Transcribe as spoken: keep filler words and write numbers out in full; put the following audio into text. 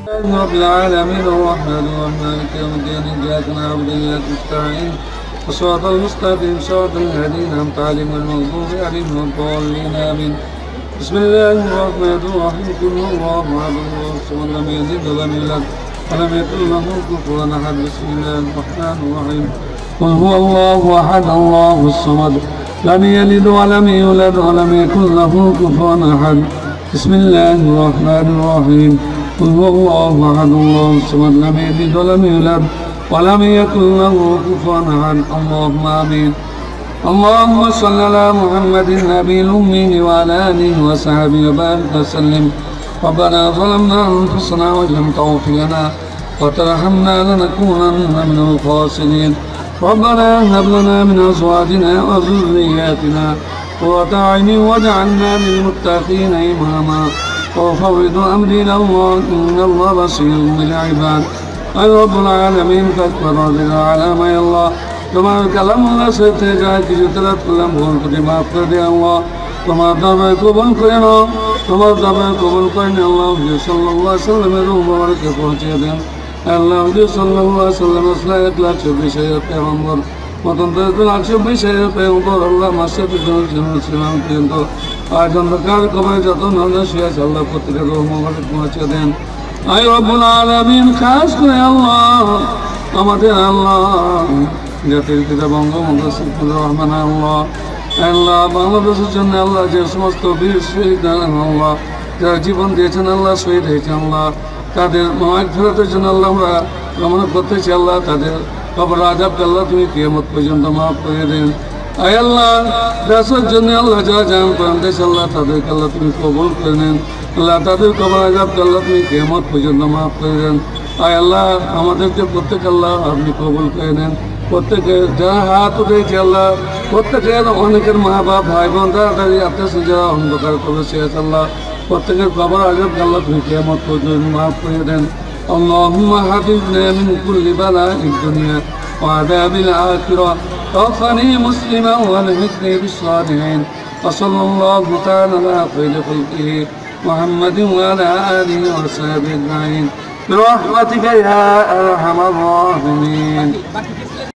رب العالمين الرحمن الرحيم مالك يوم الدين إياك نعبد وإياك نستعين الصراط المستقيم صراط الذين أنعمت عليهم غير المغضوب عليهم ولا الضالين آمين. بسم الله الرحمن الرحيم قل هو الله أحد الله الصمد لم يلد ولم يولد ولم يكن له كفوا أحد. بسم الله الرحمن الرحيم قل هو الله أحد الله الصمد لم يلد ولم يولد ولم يكن له كفوا أحد. بسم الله الرحمن الرحيم قل هو الله أحد الله الصمد لم يلد ولم يولد ولم يكن له كفوا أحد. اللهم آمين. اللهم صل على محمد النبي الأمي وعلى آله وصحبه وبارك وسلم. ربنا ظلمنا أنفسنا وإن لم تغفر لنا وترحمنا لنكونن من الخاسرين. ربنا هب لنا من أزواجنا وذرياتنا قرة أعين واجعلنا للمتقين إماما. وأفوض أمري إلى الله إن الله بصير بالعباد. أي رب العالمين فاكبر رضينا على ما الله তোমার কালামুল্লাহ সাথে যা কিছু তেলাওয়াত করলাম ভুল করে মাফ করে দে আল্লাহ। তোমার দরবারে কবুল করে নাও, তোমার দরবারে কবুল করে নিয়ে আল্লাহ সাল্লাল্লাহু আলাইহি সাল্লামের রূহ মুবারকে পৌঁছে দেন। আল্লাহ সাল্লাল্লাহু আলাইহি সাল্লাম আসলে এক লাখ চব্বিশ হাজার পেগম্বর মতন এক লাখ চব্বিশ হাজার পেগম্বর আল্লাহ মাসের ছিলাম কিন্তু আজ অন্ধকার কবরে যত নজর শুয়ে আছে আল্লাহ প্রত্যেকের রূহ মুবারক পৌঁছে দেন। আয় রব্বুল আলামিন খাস করে আল্লাহ আমাদের আল্লাহ জাতির পিতা বঙ্গবন্ধু শেখুর রহমান আল্লাহ আল্লাহ বাংলাদেশের জন্য আল্লাহ যে সমস্ত বীর শহীদ আল্লাহ যারা জীবন দিয়েছেন আল্লাহ শহীদ হয়েছে আল্লাহ তাদের মায়ের ফেরতের জন্য আল্লাহ আমরা কামনা করতেছি আল্লাহ তাদের কবর আযাবকে আল্লাহ তুমি কিয়ামত পর্যন্ত মাফ করে দেন। আয় আল্লাহ দেশের জন্য আল্লাহ যারা জান করেন দেশ আল্লাহ তাদেরকে আল্লাহ তুমি কবুল করে নেন আল্লাহ তাদের কবর আযাবকে আল্লাহ তুমি কিয়ামত পর্যন্ত মাফ করে দেন। আয় আল্লাহ আমাদেরকে প্রত্যেক আল্লাহ আপনি কবুল করে নেন। প্রত্যেকের যারা হাত উঠেছে আল্লাহ প্রত্যেকের অনেকের মা বাপ ভাই বোন তারা তাদের আত্মীয় যারা অন্ধকার করেছে আল্লাহ প্রত্যেকের কবর আযাবকে আল্লাহ তুমি কিয়ামত পর্যন্ত মাফ করে দেন। আল্লাহুম্মা হাফিজনা মিন কুল্লি বালাইদ দুনিয়া ওয়া আযাবিল আখিরাহ توفني مسلما والحقني بالصالحين. وصلى الله تعالى على خير خلقه محمد وعلى آله وصحبه أجمعين برحمتك يا أرحم الراحمين.